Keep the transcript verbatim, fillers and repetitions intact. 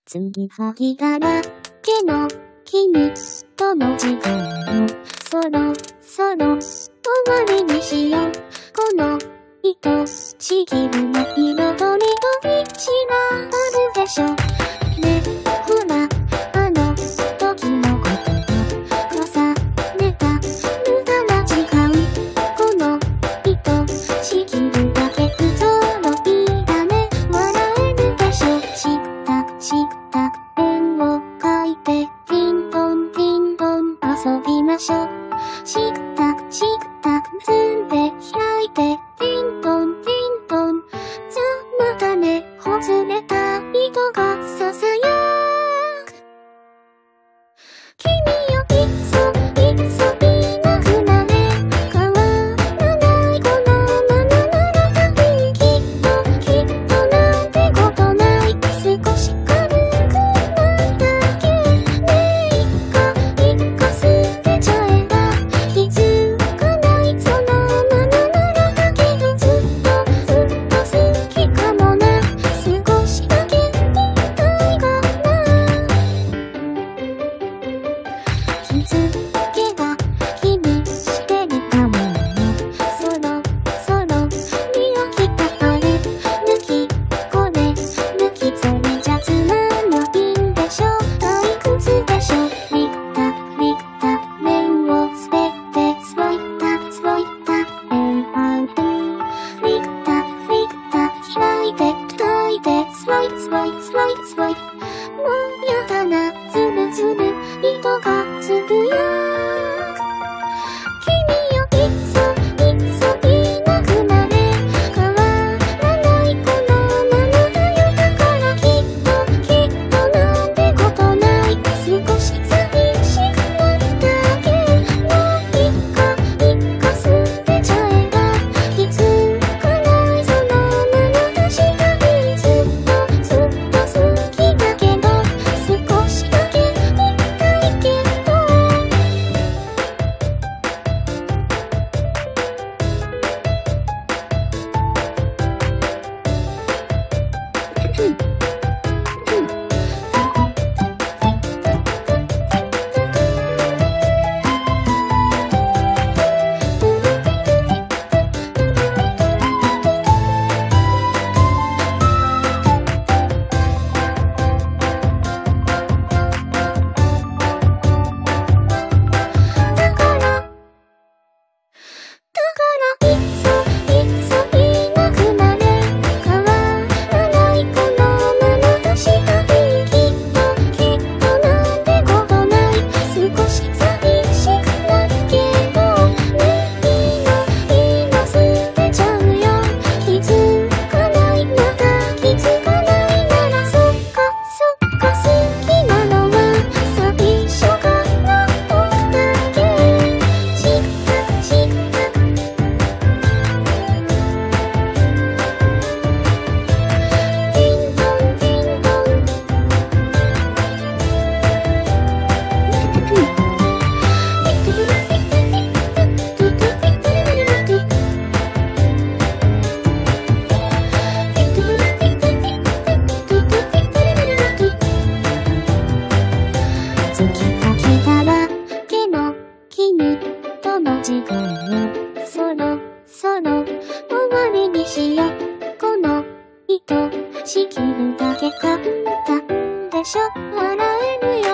次はぎだらけの君との時間をそろそろ終わりにしよう。この愛しきるの彩りの道があるでしょ。ね、ほらあの時のことを重ねた無駄な時間。この愛しきるだけ不揃いだね。笑えるでしょ。チクタクチクタクペンを書いてピンポンピンポン遊びましょう。チクタクチクタク積んで開いてピンポンピンポン。じゃまたね、ほつれた糸がささやく。君よいっそいっそいなくなれ。変わらないこのままなら多分きっときっとなんてことない。少し軽くないだけね。いっかいっか捨てちゃえば気づかない。そのままならだけどずっとずっと好きかもな。少しだけ見たいかな。気づけば気にしてるかもよ。そろそろ見飽きたあれ抜きこれ抜きそれじゃつまんないんでしょ。退屈でしょ。リクタクリクタク面を滑ってスロイタクスロイタクエンアウト。リクタクリクタク開いて叩いてスロイスロイスロイスロイ。もうやだなズルズル糸がつぶやく。君よいっそいっそいなくなれ。変わらないこのままだよ。だからきっときっとなんてことない。少し寂しくなっただけ。もういっかいっか捨てちゃえば気づかない。そのまま確かにずっとずっと好きだけど少しだけ見たいけど。月が来たらけの君との時間をそろそろ終わりにしよう。この愛しきるだけ簡単でしょ。笑えるよ。